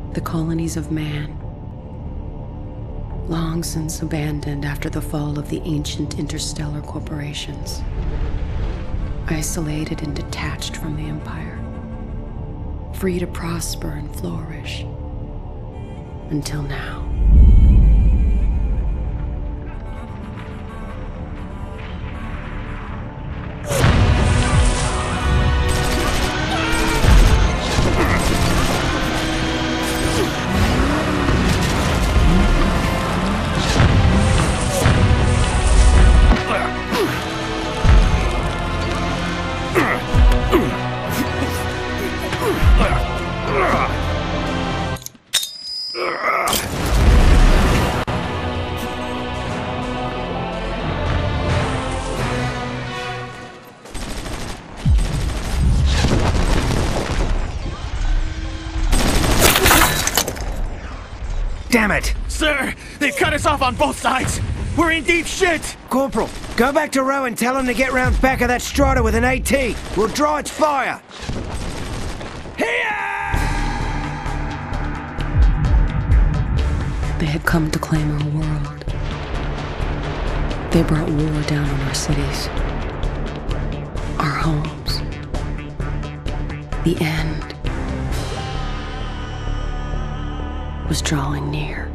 The colonies of man, long since abandoned after the fall of the ancient interstellar corporations, isolated and detached from the Empire, free to prosper and flourish, until now. Damn it! Sir, they've cut us off on both sides! We're in deep shit! Corporal, go back to Row and tell him to get round back of that strata with an AT. We'll draw its fire! Here! They had come to claim our world. They brought war down on our cities, our homes. The end was drawing near.